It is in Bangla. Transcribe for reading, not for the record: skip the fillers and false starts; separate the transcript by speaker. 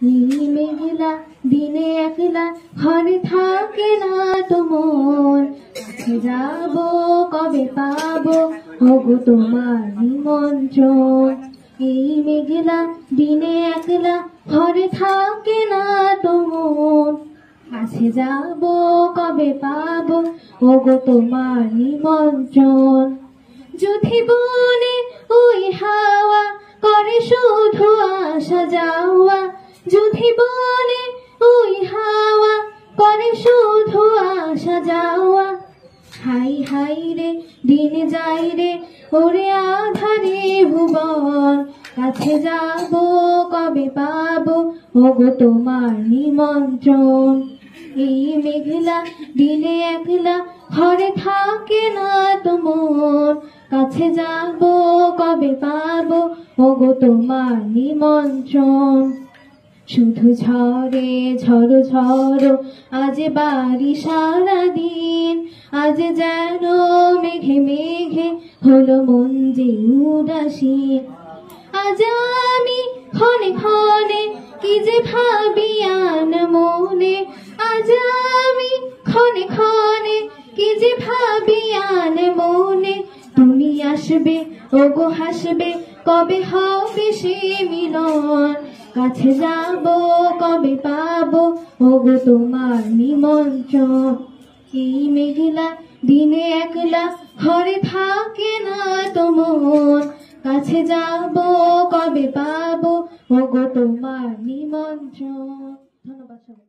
Speaker 1: মেঘলা দিনে একলা ঘরে থাকে না তোমার, কাছে যাব কবে পাবো ওগো তোমার নিমন্ত্রণ। এই মেঘলা দিনে একলা ঘরে থাকে না তোমার, কাছে যাব কবে পাবো ওগো তোমার নিমন্ত্রণ। যদি বনে ওই হাওয়া করে শুধু আসা যাওয়া, যদি বনে ওই হাওয়া করে শুধু আসা যাওয়া, হাই হাই রে দিন যাই রে ওরে আধারে ভুবন, কাছে যাব কবে পাবো ওগো তোমার নিমন্ত্রণ। এই মেঘলা দিনে একলা ঘরে থাকে না তোমার, কাছে যাব কবে পাবো ওগো তোমার নিমন্ত্রণ। শুধু ঝরে ঝড়ো ঝড়ো আজ বাড়ি সারাদিন, আজ যেন মেঘে মেঘে হলো মন যে উদাসীন। আজ আমি ক্ষণে ক্ষণে কি যে ভাবি আন মনে, আজ আমি ক্ষণে ক্ষণে কি যে ভাবি আন মনে। তুমি আসবে ওগো হাসবে কবে হবে সে মিলন, কাছে যাব কবে পাবো ওগো তোমার নিমন্ত্রণ। এই মেঘলা দিনে একলা ঘরে থাকে না তোমার, কাছে যাব কবে পাবো ওগো তোমার নিমন্ত্রণ। ধন্যবাদ।